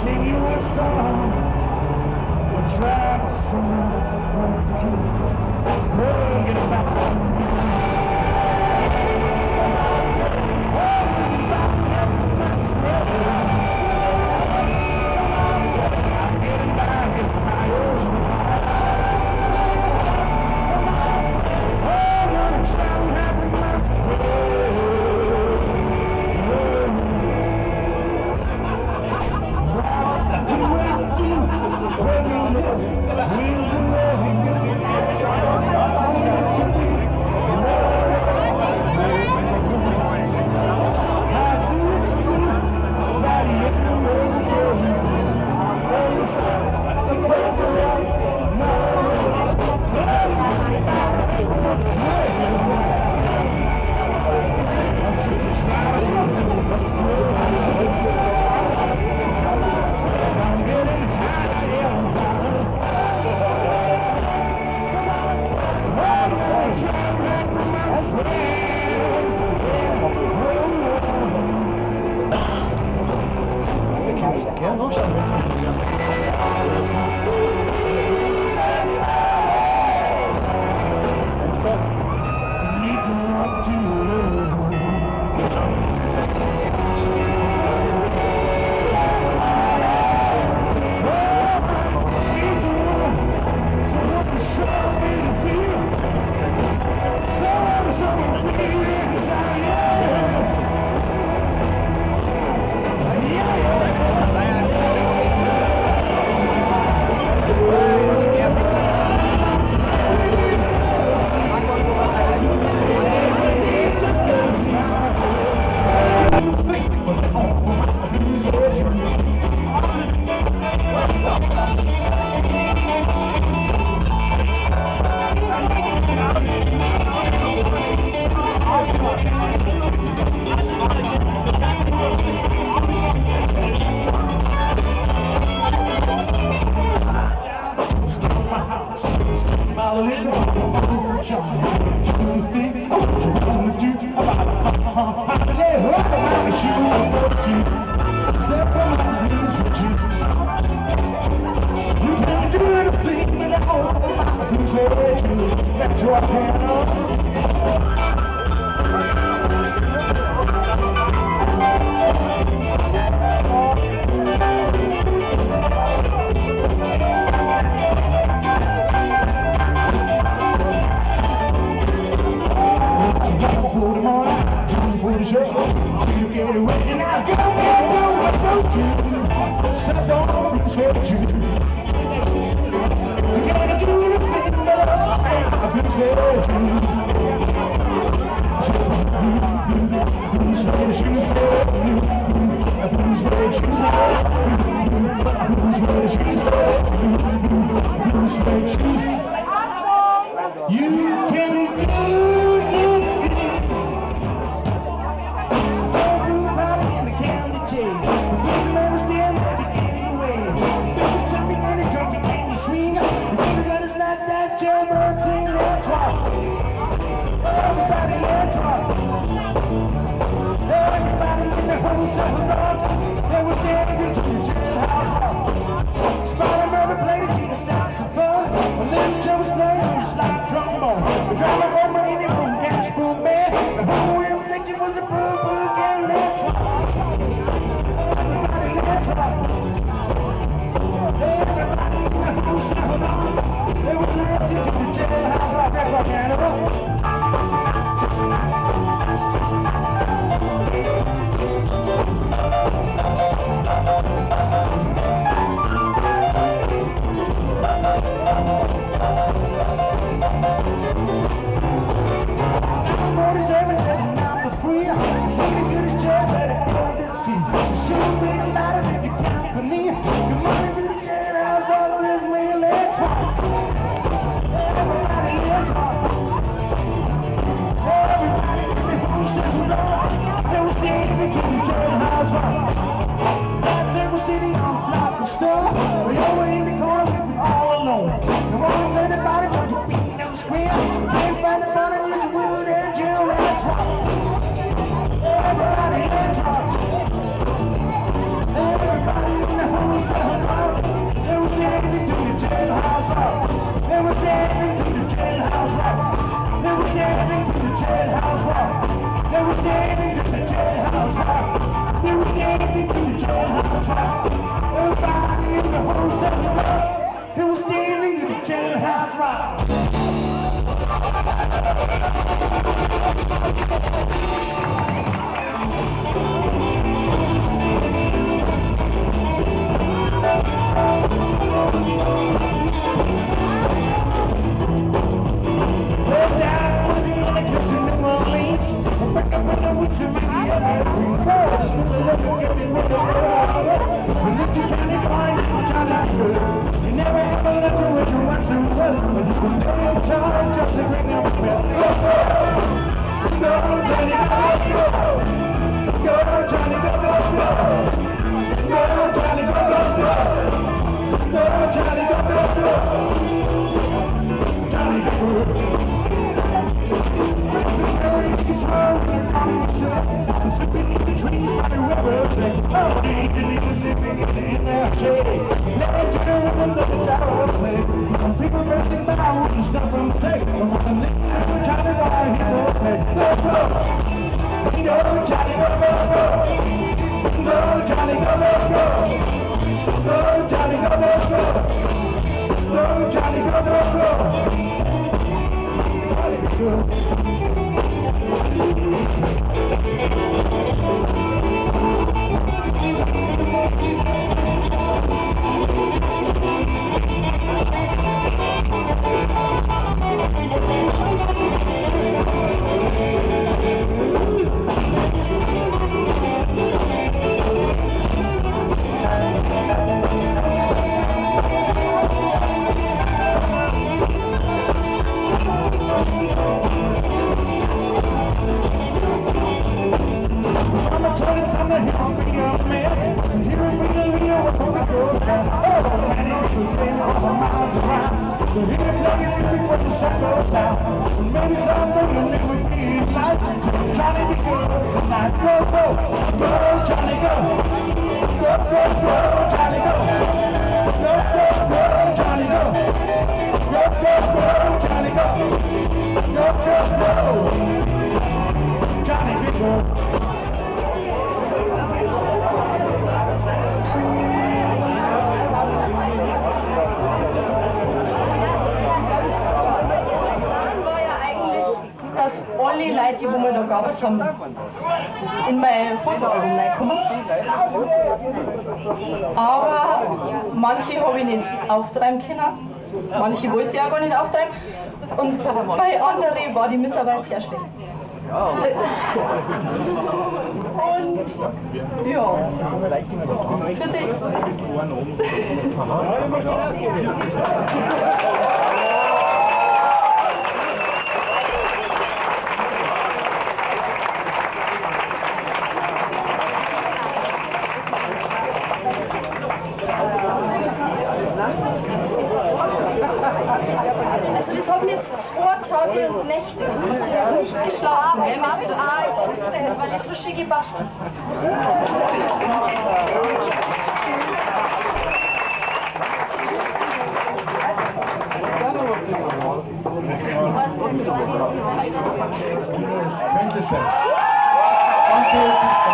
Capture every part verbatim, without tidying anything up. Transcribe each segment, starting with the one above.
sing you a song. We'll try to sing it back on me. Thank you. alle Leute, die wir da gearbeitet haben, in mein Fotoalbum reinkommen. Aber manche habe ich nicht auftreiben können, manche wollte ich auch gar nicht auftreiben und bei anderen war die Mitarbeit sehr schlecht. Und ja, für dich. Also das haben jetzt zwei Tage und Nächte nicht geschlafen, gell, weil es so schön gebastelt. Könnte sein. Danke.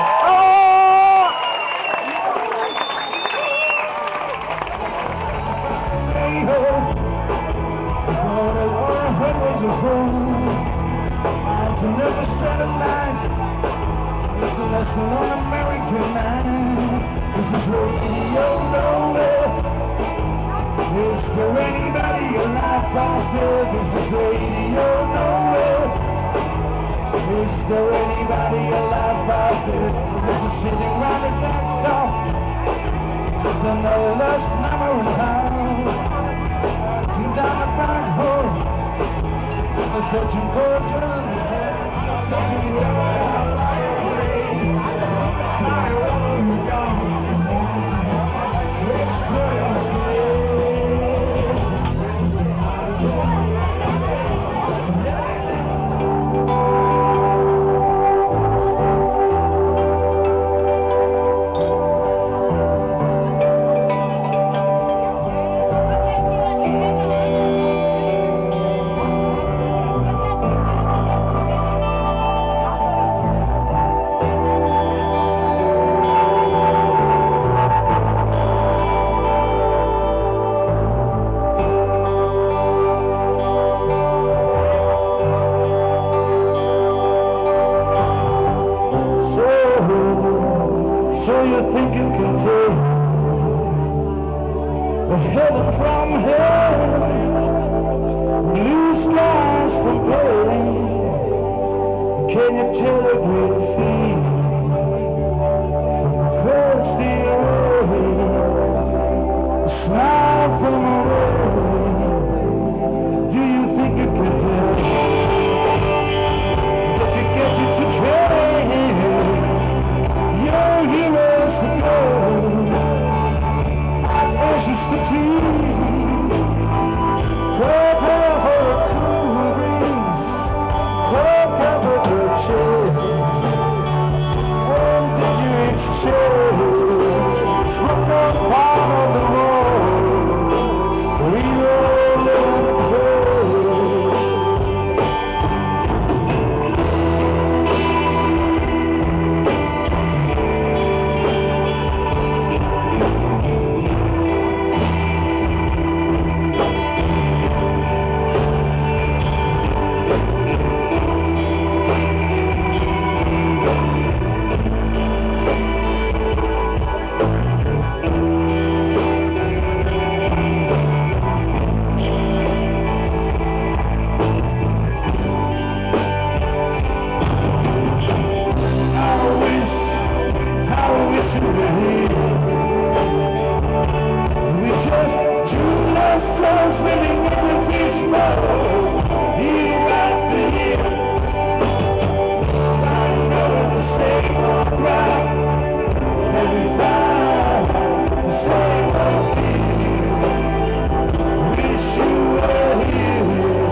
To never set a line. It's a lesson on American mind. This is radio nowhere. Is there anybody alive out there? This is radio nowhere. Is there anybody alive out there? There's a sitting round the next door. Just another lost number in town. Seen down the back hole. I'm searching for a turn. So you think you can take the heaven from hell, blue skies from pain? Can you tell a great feeling toes swimming in the fishbowl. Year after year, I know the same old cry. Every time, the same old fear. Wish you were here.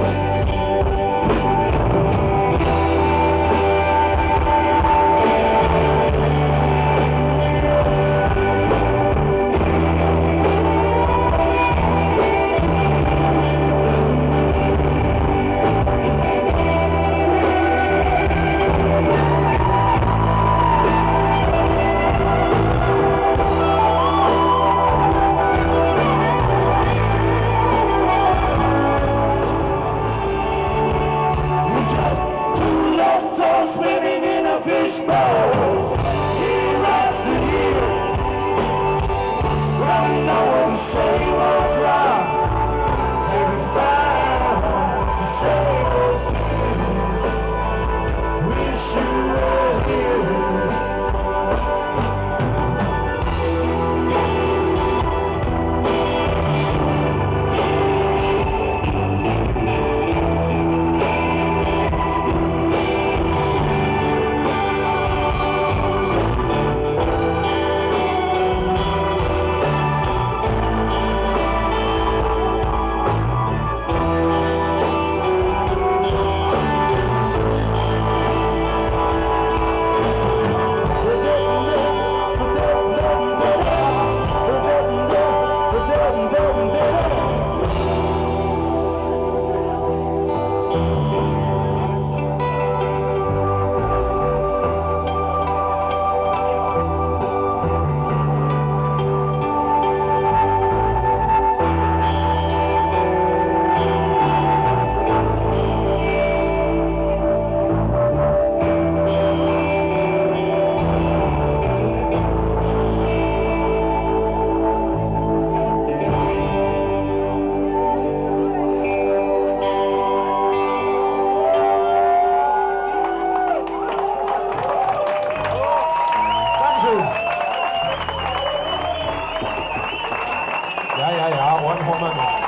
Ja, ja, ja, einen haben wir noch.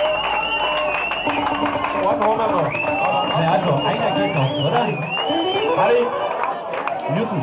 Einen haben wir noch. Ja, also, einer geht noch, oder? Harry, Newton.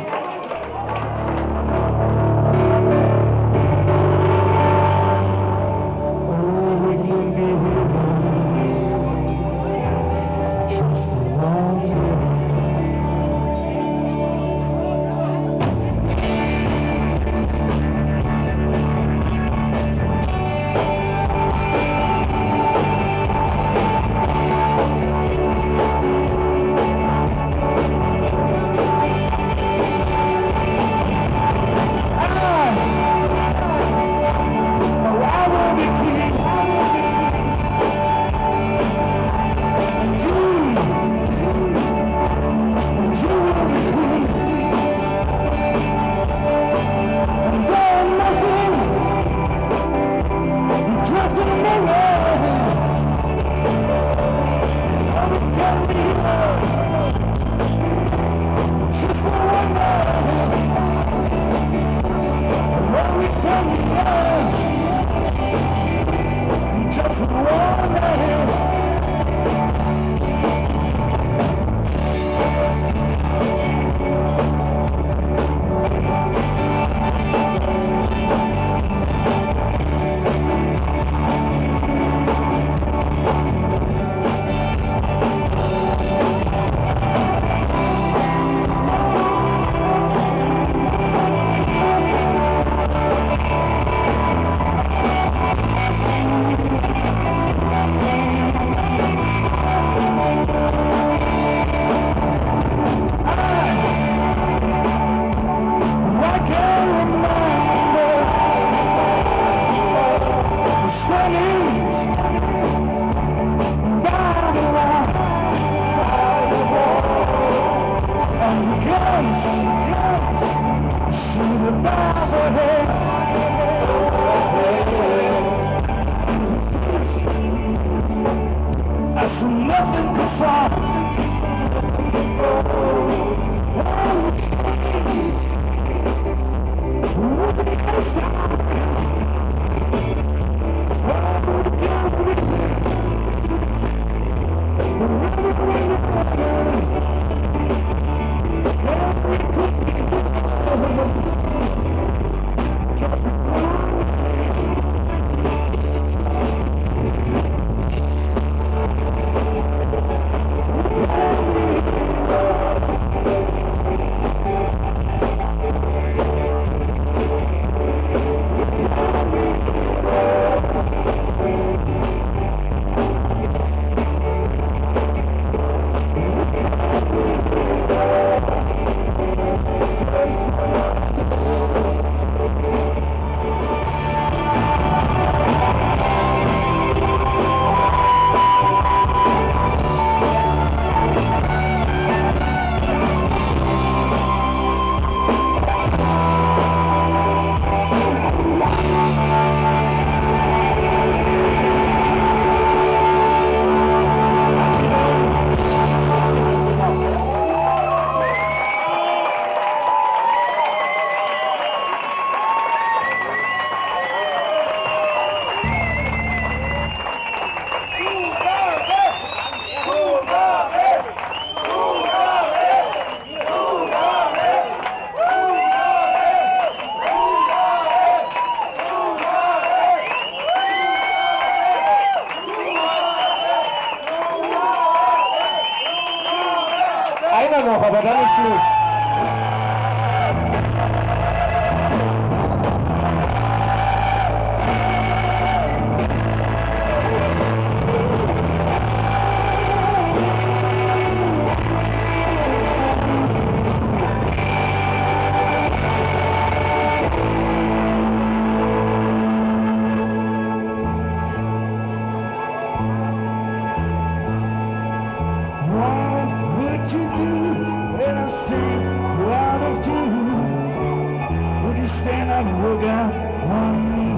like look out on me.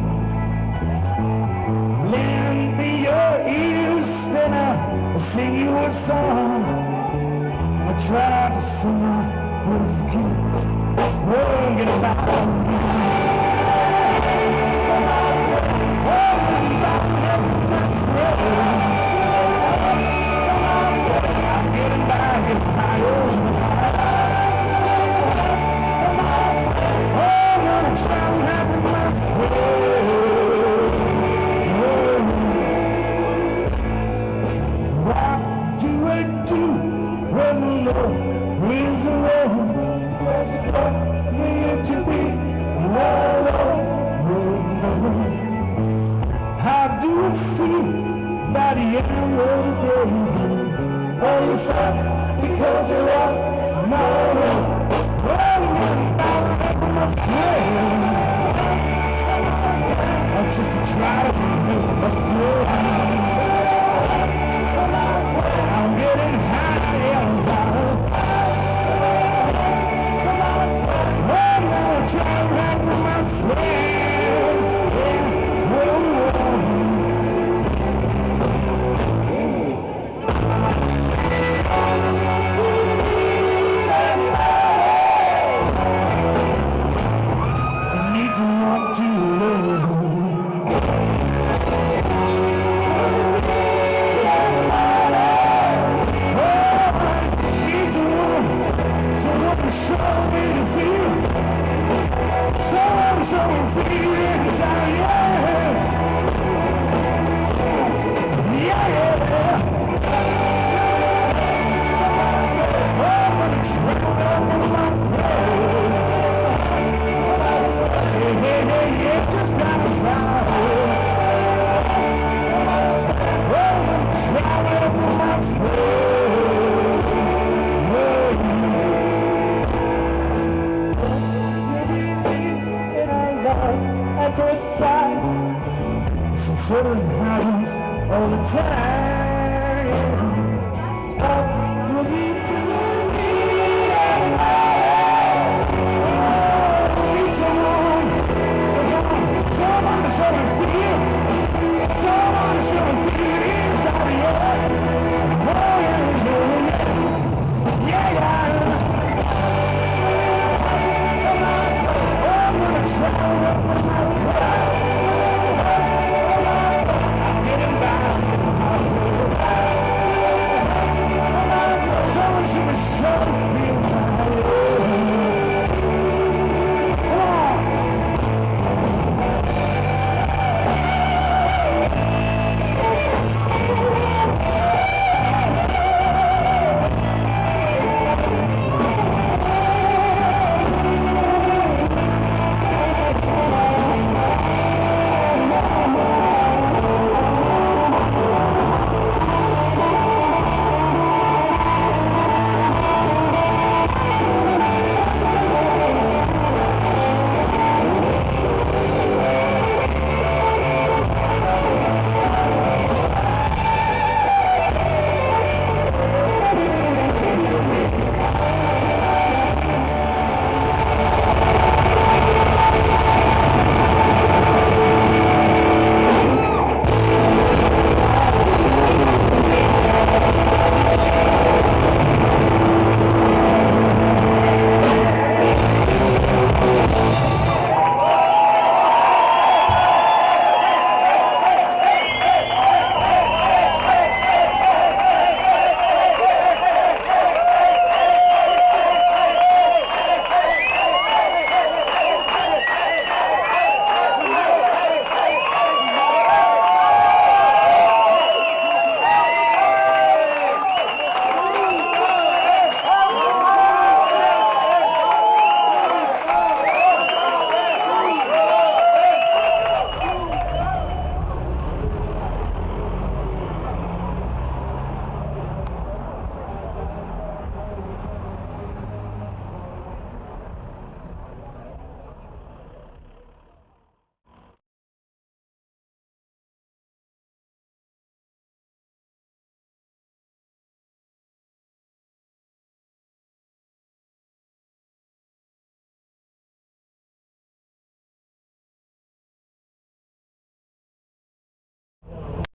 Lend me your ears and I'll sing you a song. I tried to sing out with you, won't get back on me. I'm getting back as high as how do you feel by the end of the day? Are you sad because you lost my love? Well, you're not my friend. I'm just to try to make a friend. I'm getting high and tired. I'm gonna try to act with my friends. Yeah, whoa, whoa. I need to want to love. Show me the feel, someone show me feelings, yeah, yeah, yeah. Oh, but it's right over my road. Hey, hey, hey, yeah, just gotta try. Oh, but it's right over my road. At first sight, some sort of happens all the time.